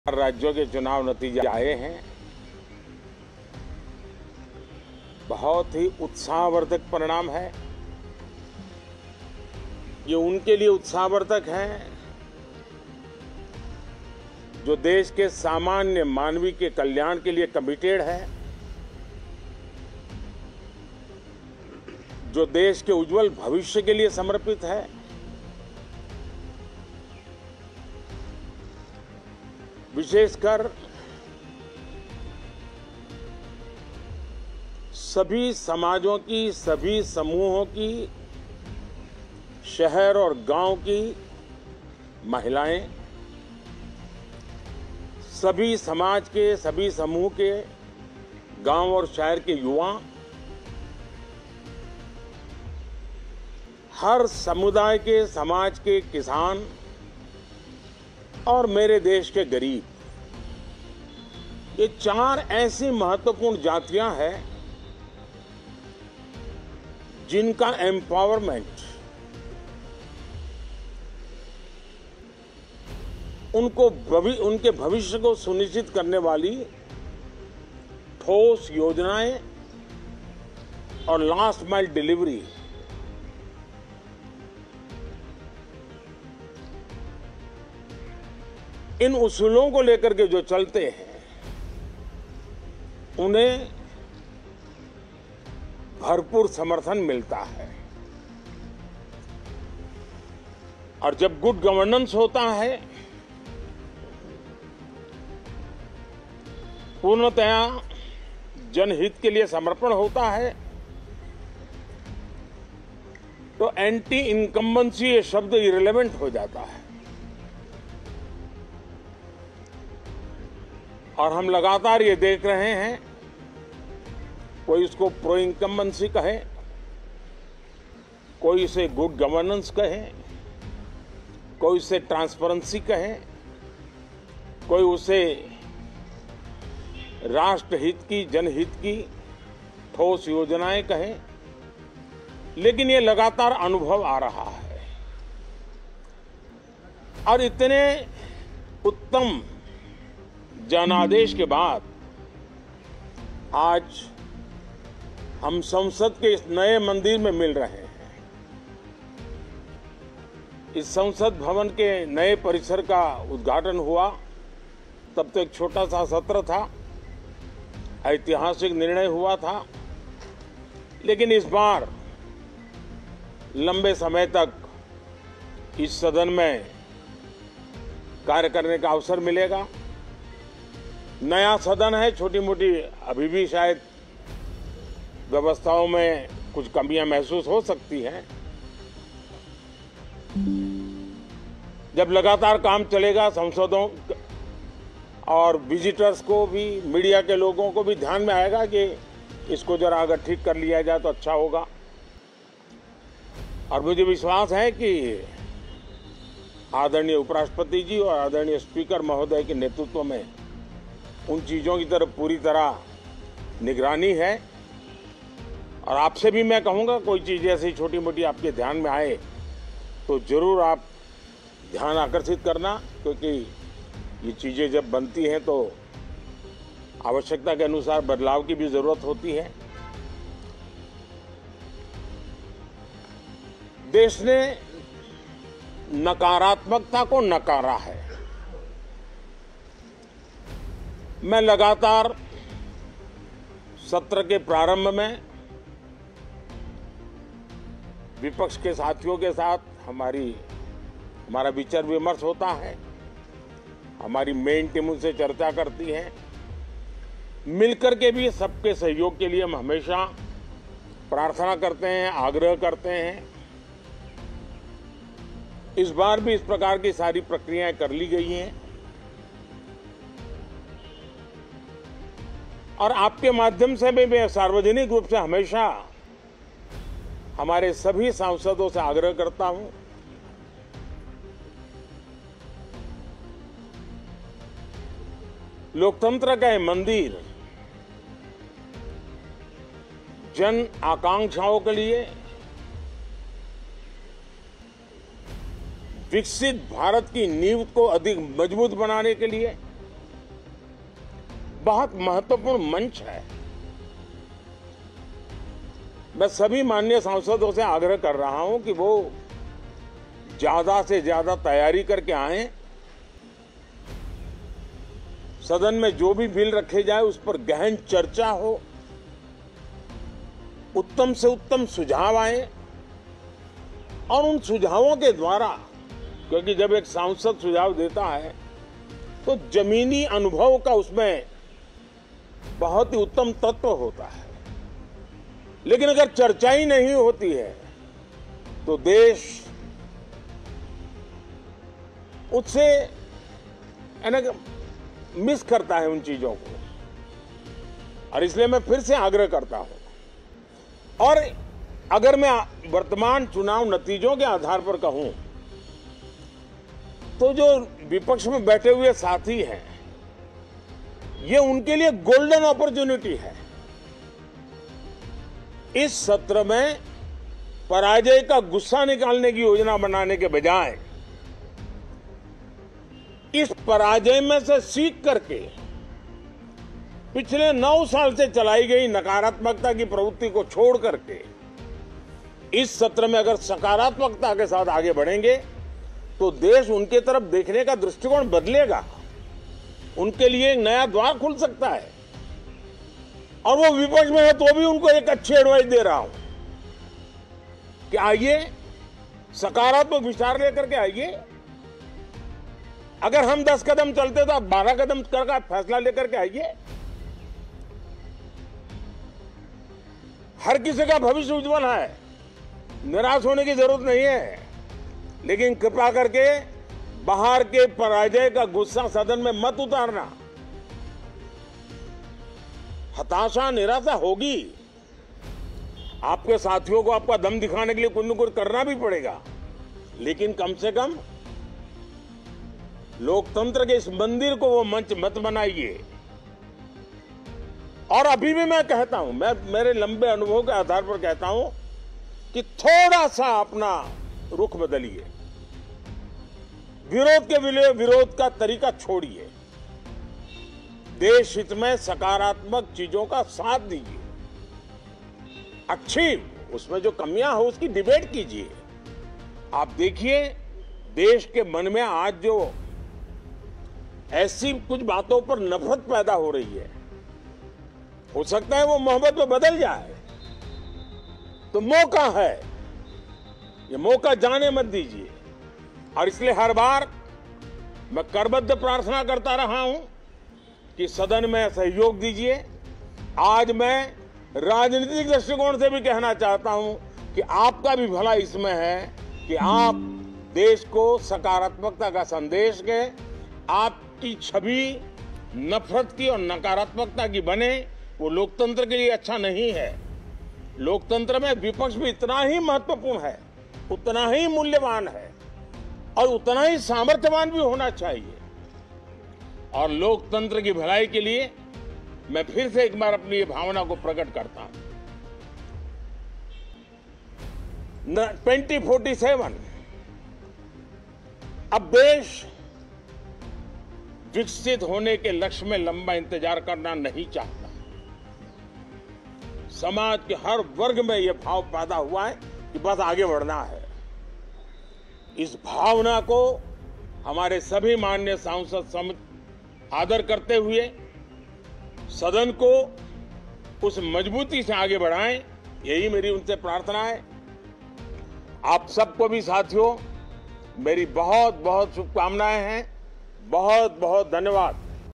राज्यों के चुनाव नतीजे आए हैं। बहुत ही उत्साहवर्धक परिणाम है। ये उनके लिए उत्साहवर्धक है जो देश के सामान्य मानवी के कल्याण के लिए कमिटेड है, जो देश के उज्जवल भविष्य के लिए समर्पित है, विशेषकर सभी समाजों की, सभी समूहों की, शहर और गांव की महिलाएं, सभी समाज के, सभी समूह के, गांव और शहर के युवा, हर समुदाय के, समाज के किसान और मेरे देश के गरीब, ये चार ऐसी महत्वपूर्ण जातियां हैं जिनका एम्पावरमेंट उनके भविष्य को सुनिश्चित करने वाली ठोस योजनाएं और लास्ट माइल डिलीवरी इन उसूलों को लेकर के जो चलते हैं उन्हें भरपूर समर्थन मिलता है। और जब गुड गवर्नेंस होता है, पूर्णतया जनहित के लिए समर्पण होता है, तो एंटी इनकम्बेंसी ये शब्द इरेलेवेंट हो जाता है। और हम लगातार ये देख रहे हैं, कोई इसको प्रो इनकम्बेंसी कहे, कोई इसे गुड गवर्नेंस कहे, कोई इसे ट्रांसपेरेंसी कहे, कोई उसे राष्ट्रहित की, जनहित की ठोस योजनाएं कहे, लेकिन ये लगातार अनुभव आ रहा है। और इतने उत्तम जनादेश के बाद आज हम संसद के इस नए मंदिर में मिल रहे हैं। इस संसद भवन के नए परिसर का उद्घाटन हुआ, तब तो एक छोटा सा सत्र था, ऐतिहासिक निर्णय हुआ था, लेकिन इस बार लंबे समय तक इस सदन में कार्य करने का अवसर मिलेगा। नया सदन है, छोटी मोटी अभी भी शायद व्यवस्थाओं में कुछ कमियां महसूस हो सकती हैं। जब लगातार काम चलेगा, सांसदों और विजिटर्स को भी, मीडिया के लोगों को भी ध्यान में आएगा कि इसको जरा अगर ठीक कर लिया जाए तो अच्छा होगा। और मुझे विश्वास है कि आदरणीय उपराष्ट्रपति जी और आदरणीय स्पीकर महोदय के नेतृत्व में उन चीजों की तरफ पूरी तरह निगरानी है। और आपसे भी मैं कहूंगा, कोई चीज ऐसी छोटी मोटी आपके ध्यान में आए तो जरूर आप ध्यान आकर्षित करना, क्योंकि ये चीजें जब बनती हैं तो आवश्यकता के अनुसार बदलाव की भी जरूरत होती है। देश ने नकारात्मकता को नकारा है। मैं लगातार सत्र के प्रारंभ में विपक्ष के साथियों के साथ हमारा विचार विमर्श होता है, हमारी मेन टीम उनसे चर्चा करती है। मिलकर के भी सबके सहयोग के लिए हम हमेशा प्रार्थना करते हैं, आग्रह करते हैं। इस बार भी इस प्रकार की सारी प्रक्रियाएं कर ली गई हैं। और आपके माध्यम से भी मैं सार्वजनिक रूप से हमेशा हमारे सभी सांसदों से आग्रह करता हूं, लोकतंत्र का ये मंदिर जन आकांक्षाओं के लिए, विकसित भारत की नींव को अधिक मजबूत बनाने के लिए बहुत महत्वपूर्ण मंच है। मैं सभी माननीय सांसदों से आग्रह कर रहा हूं कि वो ज्यादा से ज्यादा तैयारी करके आए। सदन में जो भी बिल रखे जाए उस पर गहन चर्चा हो, उत्तम से उत्तम सुझाव आए और उन सुझावों के द्वारा, क्योंकि जब एक सांसद सुझाव देता है तो जमीनी अनुभव का उसमें बहुत ही उत्तम तत्व होता है। लेकिन अगर चर्चा ही नहीं होती है तो देश उससे मिस करता है उन चीजों को। और इसलिए मैं फिर से आग्रह करता हूं। और अगर मैं वर्तमान चुनाव नतीजों के आधार पर कहूं तो जो विपक्ष में बैठे हुए साथी हैं, ये उनके लिए गोल्डन अपॉर्चुनिटी है। इस सत्र में पराजय का गुस्सा निकालने की योजना बनाने के बजाय इस पराजय में से सीख करके पिछले 9 साल से चलाई गई नकारात्मकता की प्रवृत्ति को छोड़ करके इस सत्र में अगर सकारात्मकता के साथ आगे बढ़ेंगे तो देश उनके तरफ देखने का दृष्टिकोण बदलेगा। उनके लिए एक नया द्वार खुल सकता है। और वो विपक्ष में है तो भी उनको एक अच्छी एडवाइस दे रहा हूं कि आइए, सकारात्मक विचार लेकर के आइए। अगर हम 10 कदम चलते तो आप 12 कदम करके फैसला लेकर के आइए। हर किसी का भविष्य उज्जवल है, निराश होने की जरूरत नहीं है। लेकिन कृपा करके बाहर के पराजय का गुस्सा सदन में मत उतारना। हताशा, निराशा होगी। आपके साथियों को आपका दम दिखाने के लिए कुछ न कुछ करना भी पड़ेगा। लेकिन कम से कम लोकतंत्र के इस मंदिर को वो मंच मत बनाइए। और अभी भी मैं कहता हूं, मैं मेरे लंबे अनुभव के आधार पर कहता हूं कि थोड़ा सा अपना रुख बदलिए। विरोध के विरोध का तरीका छोड़िए। देश हित में सकारात्मक चीजों का साथ दीजिए। अच्छी, उसमें जो कमियां हो उसकी डिबेट कीजिए। आप देखिए, देश के मन में आज जो ऐसी कुछ बातों पर नफरत पैदा हो रही है, हो सकता है वो मोहब्बत में बदल जाए। तो मौका है, ये मौका जाने मत दीजिए। और इसलिए हर बार मैं करबद्ध प्रार्थना करता रहा हूं कि सदन में सहयोग दीजिए। आज मैं राजनीतिक दृष्टिकोण से भी कहना चाहता हूं कि आपका भी भला इसमें है कि आप देश को सकारात्मकता का संदेश दें। आपकी छवि नफरत की और नकारात्मकता की बने, वो लोकतंत्र के लिए अच्छा नहीं है। लोकतंत्र में विपक्ष भी इतना ही महत्वपूर्ण है, उतना ही मूल्यवान है और उतना ही सामर्थ्यवान भी होना चाहिए। और लोकतंत्र की भलाई के लिए मैं फिर से एक बार अपनी ये भावना को प्रकट करता हूं। 2047 अब देश विकसित होने के लक्ष्य में लंबा इंतजार करना नहीं चाहता। समाज के हर वर्ग में यह भाव पैदा हुआ है कि बस आगे बढ़ना है। इस भावना को हमारे सभी माननीय सांसद आदर करते हुए सदन को उस मजबूती से आगे बढ़ाएं, यही मेरी उनसे प्रार्थना है। आप सबको भी साथियों मेरी बहुत बहुत शुभकामनाएं हैं। बहुत बहुत धन्यवाद।